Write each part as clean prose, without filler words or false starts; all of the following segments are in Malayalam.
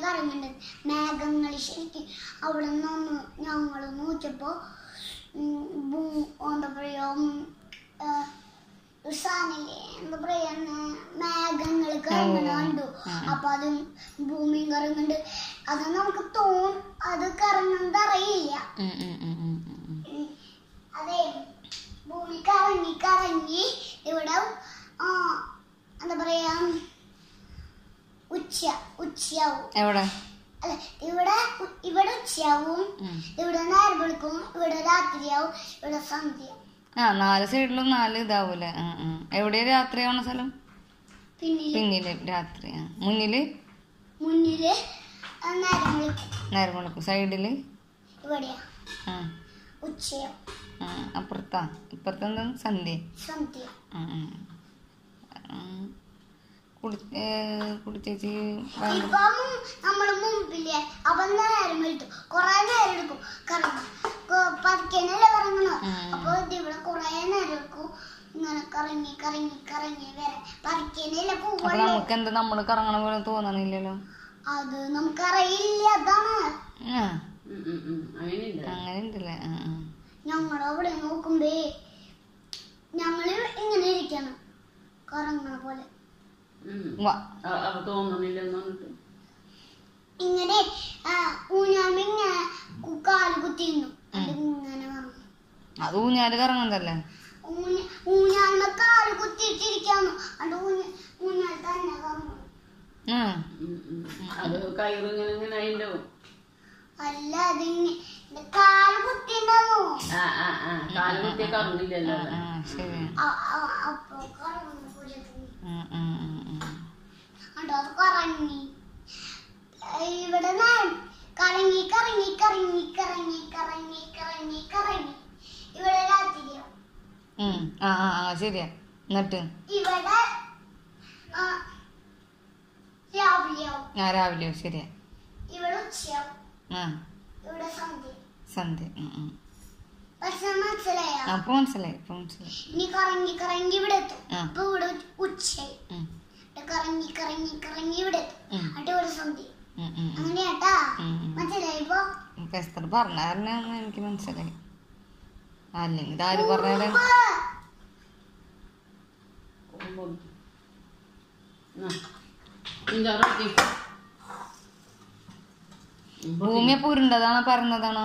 കറങ്ങുന്നുണ്ട്. മേഘങ്ങൾ ശരിക്കും അവിടെ നിന്ന് ഞങ്ങൾ നോക്കിയപ്പോൾ എന്താ പറയുക, എന്താ പറയാ, മേഘങ്ങൾ കറങ്ങുന്ന കണ്ടു. അപ്പൊ അത് ഭൂമിയും കറങ്ങുന്നുണ്ട്. അത് നമുക്ക് അത് കറങ്ങുന്നത് അറിയില്ല. അതെ, ഭൂമി കറങ്ങി കറങ്ങി ഇവിടെ എന്താ പറയാ ഉച്ചയാവും. എവിടെ? അല്ല, ഇവിടെ ഉച്ചയാവും, ഇവിടെ നേരം വെളുക്കും, ഇവിടെ രാത്രിയാവും, ഇവിടെ സന്ധ്യ. 4 സൈഡിലും 4 ഇതാവൂലേ? എവിടെയാ രാത്രിയാവണ സ്ഥലം? പിന്നില് രാത്രി. മുന്നില് നേരം വെളുക്കും. സൈഡില് ഇവിടെയാ ഉച്ചയാവും. ഇപ്പുറത്തെന്താ? സന്ധ്യ. കുടിച്ചേച്ചി നമ്മള് മുമ്പില്ലേ, അപ്പൊ നേരം എടുത്തു കൊറേ നേരം എടുക്കും പതുക്കനല്ലേ കറങ്ങണോ. അപ്പൊ ഇവിടെ കൊറേ നേരം എടുക്കും ഇങ്ങനെ കറങ്ങി കറങ്ങി കറങ്ങി വരെ പതുക്കനല്ലേ പോവുള്ളൂ. നമുക്ക് എന്താ നമ്മള് കറങ്ങണ പോലെ തോന്നണില്ലല്ലോ. അത് നമുക്കറിയില്ല. അതാണ് അങ്ങനെ ഉണ്ടല്ലേ. ഞങ്ങളവിടെ നോക്കുമ്പേ ഞങ്ങള് ഇങ്ങനെ ഇരിക്കണം കറങ്ങണ പോലെ. ഇങ്ങനെ ഊഞ്ഞാല് ഇങ്ങനെ കാല് കുത്തിയിരുന്നു ഇങ്ങനെ കറങ്ങും. അത് ഊഞ്ഞാല് കറങ്ങുന്നതല്ലേ? ഊഞ്ഞാലിന് കാല് കുത്തിയിട്ടിരിക്കാന്ന് അത് ഊഞ്ഞാൽ തന്നെ കറങ്ങും. അല്ല, അത് കാല് കുത്തിണ്ടാവോ? അപ്പൊ അത് കറങ്ങി ഇവിടെ കറങ്ങി കറങ്ങി കറങ്ങി കറങ്ങി കറങ്ങി കറങ്ങി കറങ്ങി ഇവിടെ രാത്രിയാവും. ശരിയാ. എന്നിട്ട് ഇവിടെ രാവിലെയാവും. രാവിലെയോ? ശരിയാ. ഇവിടെ ഉച്ചയാവും. ഇവിടെ സന്ധ്യ. മനസ്സിലായി. ഇനി കറങ്ങി കറങ്ങി ഇവിടെ എത്തും. അപ്പൊ ഇവിടെ ഉച്ചയായി. കറങ്ങി കറങ്ങി കറങ്ങി ഇവിടെ എത്തും. എന്നിട്ട് ഇവിടെ സന്ധ്യ. അങ്ങനെയാട്ടാ. മനസ്സിലായിപ്പോ? പറഞ്ഞ എനിക്ക് മനസ്സിലായി. അല്ലെങ്കിൽ ആര് പറഞ്ഞാലും ഭൂമി അപ്പൊ ഉരുണ്ടതാണോ പറഞ്ഞതാണോ?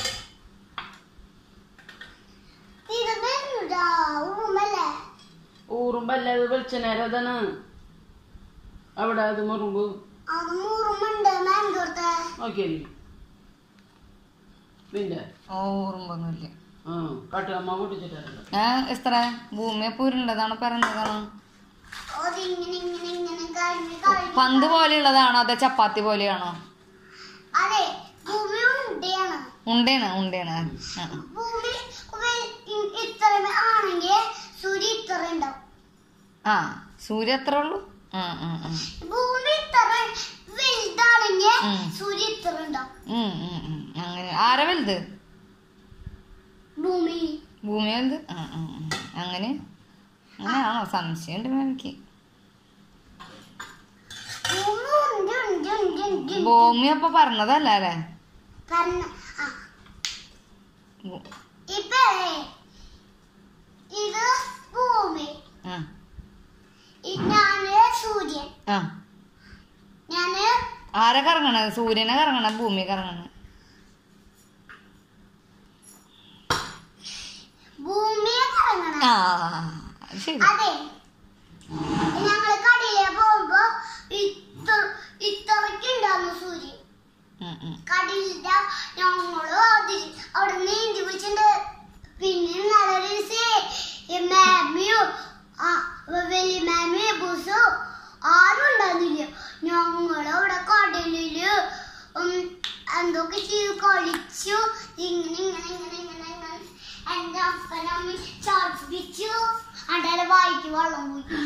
ഊറുമ്പല്ല, അത് വെളിച്ചനേരതാണ്. അവിടെ അത് മുറുമ്പ് പിന്നെ ഊറുമ്പൊന്നുമില്ല. കാട്ടുകമ്മ പൊട്ടിച്ചിട്ടല്ല. എത്ര ഭൂമി അപ്പൊ ഉരുണ്ടതാണോ പറഞ്ഞതാണോ? പന്ത് പോലെയുള്ളതാണോ അതോ ചപ്പാത്തി പോലെയാണോ? ഉണ്ടയാണ്. സൂര്യ എത്ര ഉള്ളു? അങ്ങനെ ആരാ വലുത്? ഭൂമി വലുത്. അങ്ങനെയാണോ? സംശയം ഉണ്ട് എനിക്ക്. ഭൂമി അപ്പൊ പറഞ്ഞതല്ല അല്ലേ? ഇത് ഭൂമി, സൂര്യൻ. ആരെ കറങ്ങണ? സൂര്യനെ കറങ്ങണ ഭൂമി കറങ്ങണ? ഭൂമിയെ കറങ്ങണ. ശരി. അതെ, ഞങ്ങള് കടയിലെ പോകുമ്പോ ഇത്രക്കുണ്ടായിരുന്നു സൂര്യൻ. കടലിന്റെ ഞങ്ങള് അവിടെ നീന്തി വെച്ചിട്ടുണ്ട്. പിന്നെ നല്ല മാമിയോ വലിയ മാമിയോ ബുസോ ആരും ഉണ്ടായിരുന്നില്ല. ഞങ്ങളവിടെ കടലില് എന്തൊക്കെ ചെയ്തു കളിച്ചു. ഇങ്ങനെ എന്റെ അപ്പനമ്മ ചർപ്പിച്ചു. അന്റെ വായിക്ക് വെള്ളം പോയി.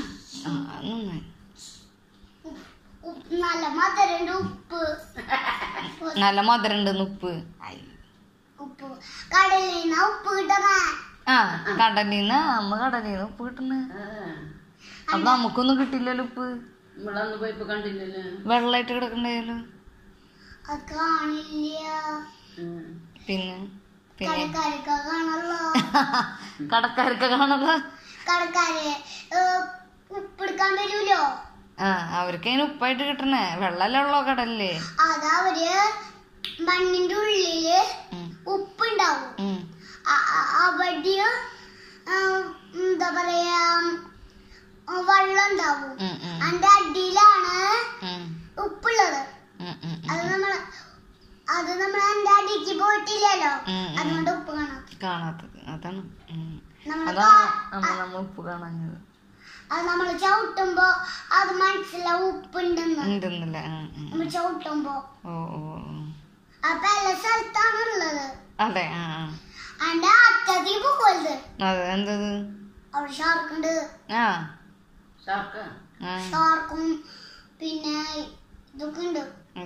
നല്ല മധുരണ്ട്. നല്ല മധുരണ്ട്. ഉപ്പ് കടലിൽ നിന്ന് ഉപ്പ് കിട്ടണേ. കടലിന്ന് ഉപ്പ് കിട്ടണേ. അപ്പൊ നമുക്കൊന്നും കിട്ടില്ലല്ലോ ഉപ്പ്. കണ്ടില്ലല്ലോ. വെള്ളമായിട്ട് കിടക്കണ്ടായാലോ. അത് കാണില്ല. പിന്നെ പിന്നെ കടക്കാരൊക്കെ കാണല്ലോ. കടക്കാർക്ക് കാണുന്നത് കടക്കാര് ഉപ്പെടുക്കാൻ വരൂലോ. അവർക്ക് അതിന് ഉപ്പായിട്ട് കിട്ടണേ. വെള്ളല്ലേ ഉള്ളോ കടലില്? അതവര് മണ്ണിന്റെ ഉള്ളില് ഉപ്പുണ്ടാവും. അവിടെ എന്താ പറയാ വെള്ളം ഉണ്ടാവും. അതിന്റെ അടിയിലാണ് ഉപ്പുള്ളത്. അത് നമ്മൾ അതിന്റെ അടിക്ക് പോയിട്ടില്ലല്ലോ, അതുകൊണ്ട് ഉപ്പ് കാണാത്തത്. അതാണ് നമ്മൾ ഉപ്പ് കാണാഞ്ഞത്. അത് നമ്മൾ ചവിട്ടുമ്പോ അത് മനസ്സിലാവും ഉപ്പുണ്ടെന്ന്. നമ്മൾ ചവിട്ടുമ്പോ അപ്പൊ എല്ലാ സ്ഥലത്താണ് ഉള്ളത്. അതെ. അതിന്റെ അറ്റത്തേക്ക് പോകരുത്. അതെ. എന്തത്? അവിടെ ഷാർക്കുണ്ട്. ഷാർക്കും പിന്നെ ഇതൊക്കെ ഉണ്ട്.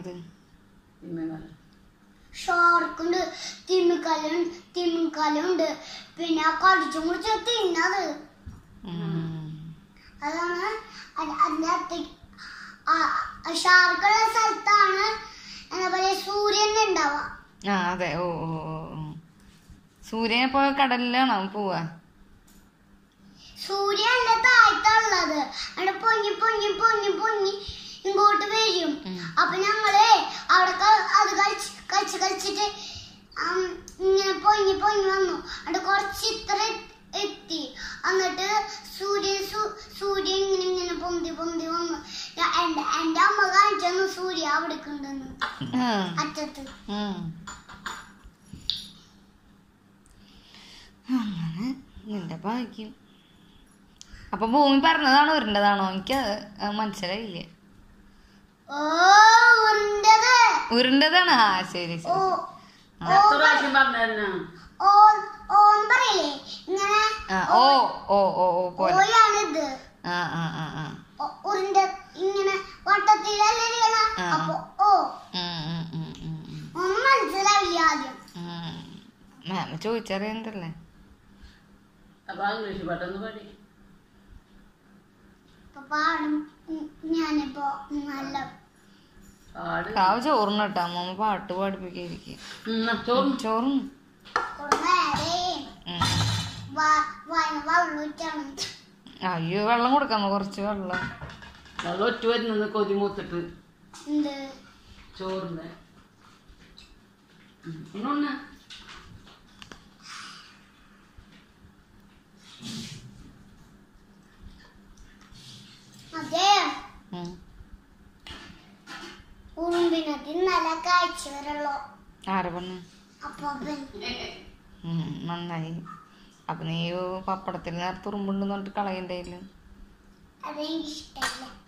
ഷാർക്കുണ്ട്, തിമ്മിക്കല്ലുണ്ട്, പിന്നെ കടിച്ചു മുടിച്ച് തിന്നത്. അതാണ് അതിന്റെ അറ്റേക്ക്. ഷാർക്കുള്ള സ്ഥലത്താണ് എന്താ പറയാ സൂര്യൻ ഉണ്ടാവുക. അതെ. സൂര്യനെ പോയ കടലിലാണോ പോവാ? സൂര്യല്ല താഴ്ത്തുള്ളത്. അവിടെ പൊങ്ങി പൊങ്ങി പൊങ്ങി പൊങ്ങി ഇങ്ങോട്ട് വരും. അപ്പൊ ഞങ്ങള് അവിടെ അത് കളിച്ചിട്ട് ഇങ്ങനെ പൊങ്ങി പൊങ്ങി വന്നു. അവിടെ കുറച്ച് ഇത്ര എത്തി. എന്നിട്ട് സൂര്യൻ ഇങ്ങനെ ഇങ്ങനെ പൊന്തി പൊന്തി വന്നു. എന്റെ അമ്മ കാണിച്ചു സൂര്യ അവിടെ ഉണ്ടെന്ന് അറ്റത്ത്. അങ്ങനെ നിന്റെ ഭാഗ്യം. അപ്പൊ ഭൂമി പറഞ്ഞതാണോ ഉരുണ്ടതാണോ? എനിക്ക് മനസ്സിലായില്ല. ഉരുണ്ടതാണ്. ശരി ശരി. മാമ ചോദിച്ചറിയണ്ടല്ലേ. ഞാനിപ്പോ നല്ല ചോറിനട്ടോ അമ്മ പാട്ട് പാടിപ്പിക്കായിരിക്കും. ചോറും അയ്യോ വെള്ളം കൊടുക്കാമോ? കുറച്ച് വെള്ളം ഒറ്റ വരുന്നത് കൊതി മൂത്തിട്ട് ചോറിന്റെ അതെ. ഉറുമ്പിനത്തിന് നല്ല കാഴ്ച വരല്ലോ. ആരെ പറഞ്ഞു? നന്നായി. അപ്പൊ നീ പപ്പടത്തിൽ നേരത്തെ ഉറുമ്പുണ്ടെന്ന് പറഞ്ഞിട്ട് കളയണ്ടായില്ല. അതെനിക്ക് ഇഷ്ടമല്ല.